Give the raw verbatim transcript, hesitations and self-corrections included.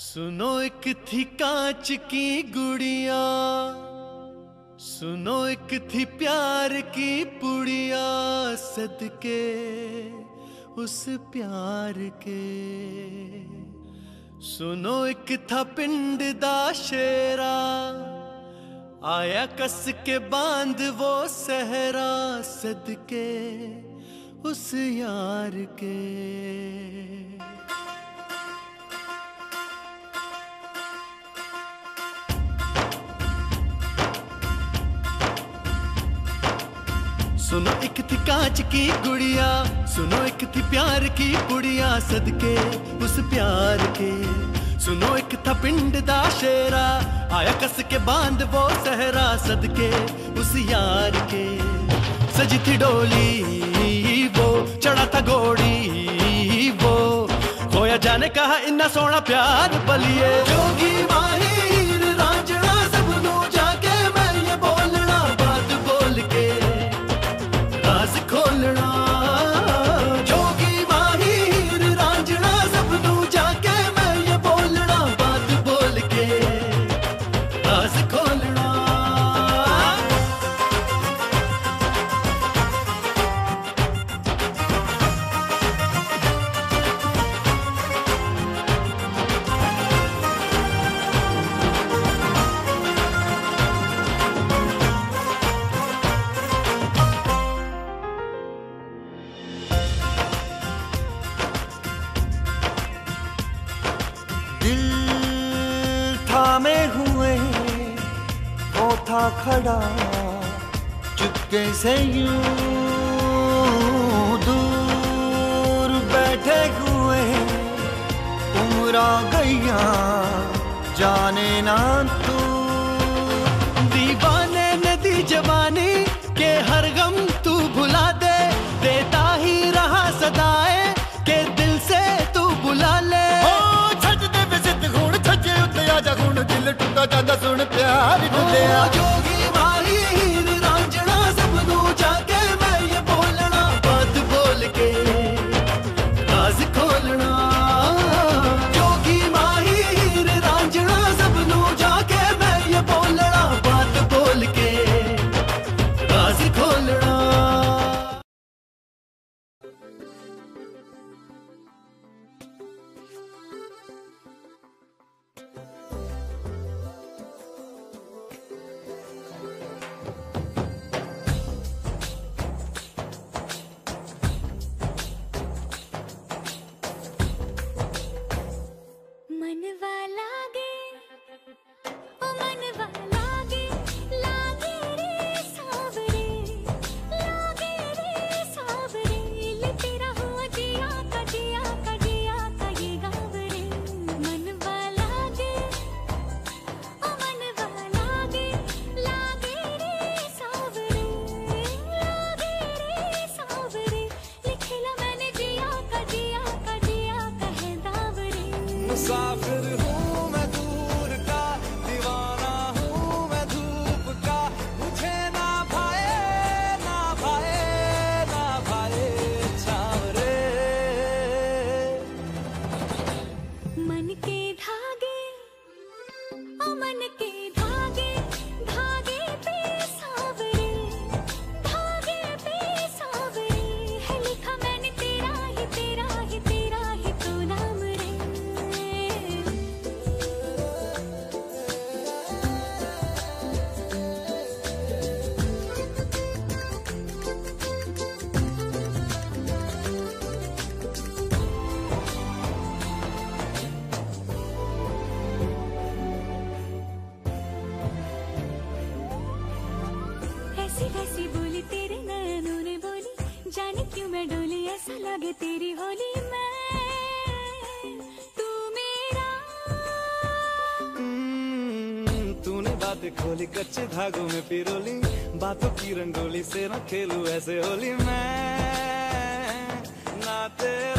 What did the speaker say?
सुनो एक थी कांच की गुड़िया, सुनो एक थी प्यार की पुड़िया, सदके उस प्यार के। सुनो एक था पिंड दा शेरा, आया कस के बांध वो सहरा, सदके उस यार के। सुनो एक थी कांच की गुड़िया, सुनो एक थी प्यार की पुड़िया, सदके उस प्यार के। सुनो एक था पिंड दा शेरा, आया कस के बांध वो सहरा, सदके उस यार के। सजी थी डोली वो, चढ़ा था घोड़ी वो, खोया जाने कहा इन्ना सोना प्यार बलिए। जोगी माहिर रांझना सबनू जाके मैं ये बोलना, बात बोल के राज खोलना। जोगी माहिर रांझना सबनू जाके मैं ये बोलना, बात बोल के राज खोलना। थामे हुए वो था खड़ा, चुपके से यूं दूर बैठे हुए। उम्र गैया जाने ना तू, दीवाने नदी जवानी के हर गम तू भुला दे, देता ही रहा सदाए के दिल से तू बुला ले। दिल टूटा जाता सुन प्यार दिया। जोगी माहिर रांझना सबनू जाके मैं ये बोलना, बात बोल के राज खोलना। जोगी माहिर रांझना सबनू जाके मैं ये बोलना, बात बोल के राज खोलना। मुसाफिर हूँ मैं दूर का, दीवाना हूँ मैं धूप का, मुझे ना भाए ना भाए ना भाए छावरे। मन के धागे ओ मन के धागे, धागे पे सावरे, धागे पे सावरे है लिखा मैंने तेरा ही तेरा ही तेरा ही तो नाम रे। ऐसी वैसी बोली तेरे नैनों ने बोली, जाने क्यों मैं डोली, ऐसा लगे तेरी होली मैं तू मेरा। तूने बातें खोली कच्चे धागों में पिरोली, बातों की रंगोली से न खेलूं ऐसे होली मैं ना तेरे।